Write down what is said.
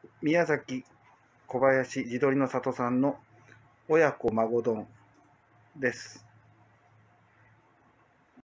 宮崎小林地鶏の里さんの親子孫丼です。